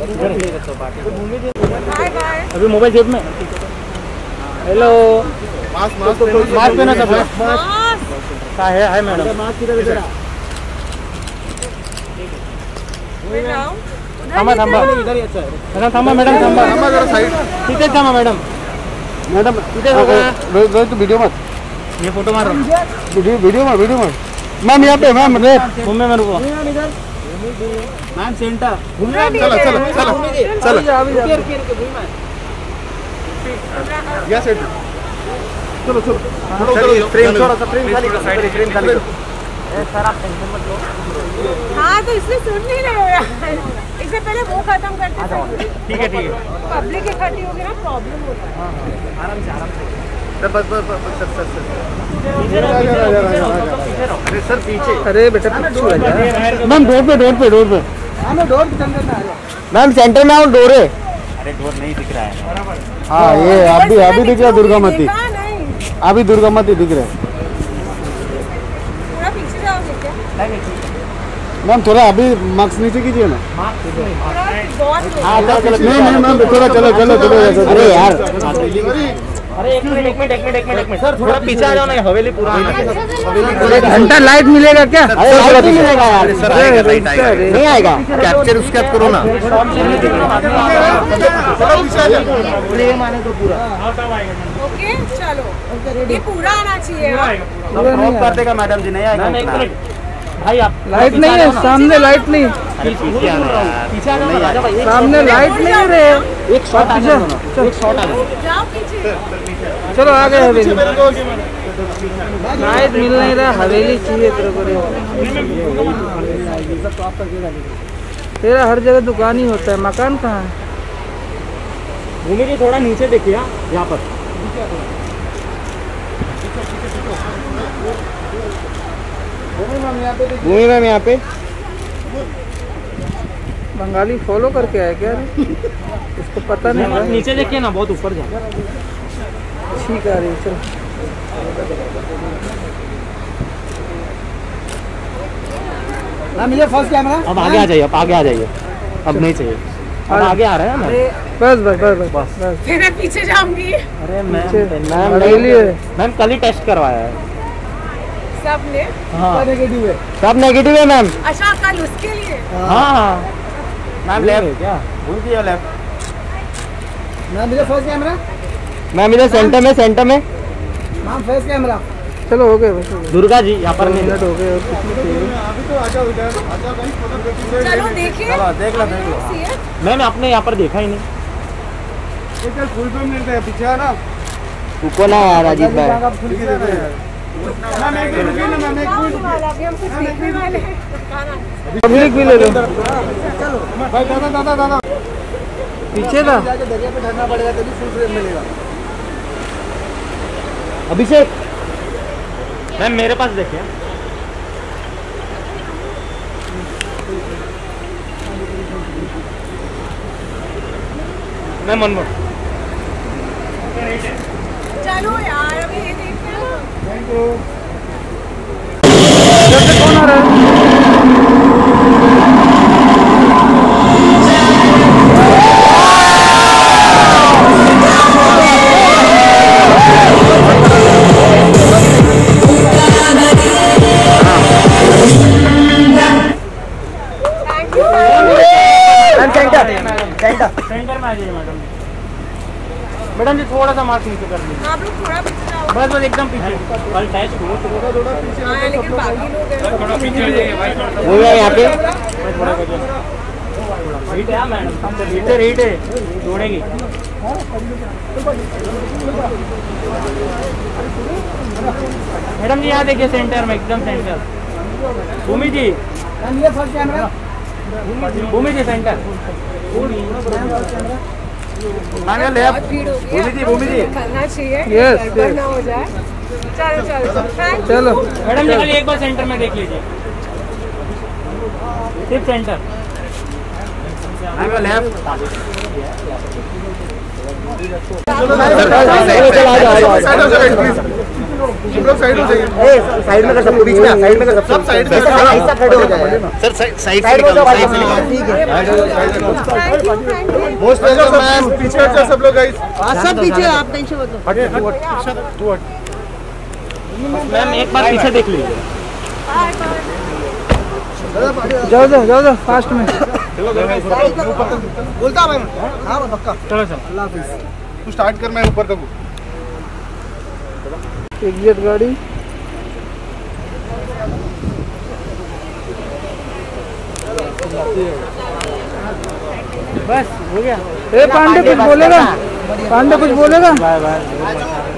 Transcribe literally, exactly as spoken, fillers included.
अभी मोबाइल जेब में। हेलो, मास्क मास्क मास्क पहना सब। का है है मैडम। मास्क किधर इधर थांबा थांबा इधर ही अच्छा है मैडम। थांबा मैडम, थांबा थांबा जरा साइड तिथे थांबा मैडम। मैडम तिथे होगा रोज तो वीडियो मत, ये फोटो मार रहा हूं। वीडियो वीडियो मत वीडियो मत मैम। यहाँ पे मैम रेट घूमने मेरे को मैम सेंटर घूमने। चलो चलो चलो चलो या सेट चलो चलो चलो फ्रेम थोड़ा सा फ्रेम खाली साइड फ्रेम खाली। सर आप टेंशन मत लो। हाँ तो इसलिए सुन नहीं रहे हो यार, इससे पहले वो खत्म करते थे। ठीक है ठीक है। पब्लिक इकट्ठी होगी ना, प्रॉब्लम होता है। आराम से आराम से बस बस बस सर सर सर अरे सर पीछे। अरे बेटा मैम डोर पे डोर पे डोर पे मैम डोर पे मैम सेंटर में आओ। डोर है। अरे डोर नहीं दिख रहा है। हाँ ये अभी अभी दिख रहा है दुर्गा माती। अभी दुर्गा माती दिख रहा है मैम। थोड़ा अभी मार्क्स नीचे कीजिए ना। नहीं नहीं मैम थोड़ा चलो चलो चलो। अरे यार अरे एक मिनट एक मिनट एक मिनट एक मिनट एक मिनट सर थोड़ा पीछे आ जाओ ना। हवेली पूरा घंटा लाइट मिलेगा क्या? लाइट नहीं मिलेगा यार सर। नहीं आएगा। कैप्चर उसके आप करो ना। पूरा ओके चलो, ये पूरा आना चाहिए। कर देगा मैडम जी। नहीं आएगा भाई। आप लाइट नहीं है सामने, लाइट नहीं पीछे आ रहा है। पीछे आ रहा है सामने, लाइट नहीं रे। एक शॉट आ जाओ, एक शॉट आ जाओ। चलो आ गए हवेली। लाइट मिल नहीं रहा, हवेली चाहिए तेरे को। तेरा हर जगह दुकान ही होता है, मकान कहाँ है? भूमि जी थोड़ा नीचे देखिए यहाँ पर। भूमि मैम यहाँ पे बंगाली फॉलो करके आया क्या? इसको पता नहीं। नीचे देखिए ना, बहुत ऊपर जा। ठीक आ रही है चल। मैम ये फर्स्ट कैमरा। अब आगे आ जाइए, अब आगे आ जाइए। अब नहीं चाहिए, अब आगे आ रहा है ना। बस बस बस बस बस फिर मैं पीछे जाऊंगी। अरे मैम मैम मैम कल ही टेस्ट करवाया है सबने। हाँ नेगेटिव है, सब नेगेटिव है मैम। अच्छा कल उसके लिए। हाँ हाँ मैम लेफ्ट क्या भूल गया लेफ्ट। मैम इधर फर्स्ट कैमरा। मैम इधर सेंटर में सेंटर में मैम फर्स्ट कैमरा। चलो हो गए बस। दुर्गा जी यहाँ पर मिनट हो गए। अभी तो आ जाओ इधर। चलो देखिए, चलो देख लो देख लो। मैम आपने यहाँ पर देखा ही नहीं। फुल फिल्म मिलते हैं पीछे है ना। रुको ना यार अजीत भाई। पब्लिक भी ले लो भाई। दादा दादा दादा पीछे था। दरिया पे ठहरना पड़ेगा तभी फुल फ्रेम मिलेगा। अभिषेक मैम मेरे पास देखिए। Ma'am one more. चलो यार अभी ये देखते हैं। Thank you. कौन आ रहा है? सेंटर में आ जाइए मैडम। मैडम जी थोड़ा सा मार्क्स नीचे कर लीजिए। आप लोग थोड़ा पीछे जाओ। बस बस एकदम पीछे। कल टेस्ट हो थोड़ा थोड़ा पीछे। हाँ लेकिन बाकी लोग हैं। थोड़ा पीछे हो जाइए भाई। हो गया यहाँ पे। थोड़ा कर हीट है मैडम, हीट है हीट है जोड़ेगी। मैडम जी यहाँ देखिए सेंटर में, एकदम सेंटर। भूमि जी ये first camera. Bhoomi ji centre. Left Bhoomi ji Bhoomi ji करना चाहिए। यस गड़बड़ ना हो जाए। चलो चलो चलो मैडम जी खाली एक बार सेंटर में देख लीजिए, सिर्फ सेंटर। लेफ्ट तुम लोग साइड हो जाइए। साइड में कर, सबको बीच में, साइड में कर, सब साइड में, ऐसा खड़े हो जाए सर, साइड साइड से निकलो, साइड से निकलो, ठीक है। मोस्ट वेलकम मैम, पीछे हट जाओ सब लोग गाइस, सब पीछे, आप टेंशन मत लो। हट तू हट तू हट मैम एक बार पीछे देख लीजिए। जाओ जाओ जाओ जाओ फास्ट में। बोलता मैं, हां पक्का, चलो चलो, अल्लाह हाफिज। तू स्टार्ट कर, मैं ऊपर तक हूं। एग्जिट गाड़ी। बस हो गया। ए पांडे कुछ बोलेगा? पांडे कुछ बोलेगा? Bye bye.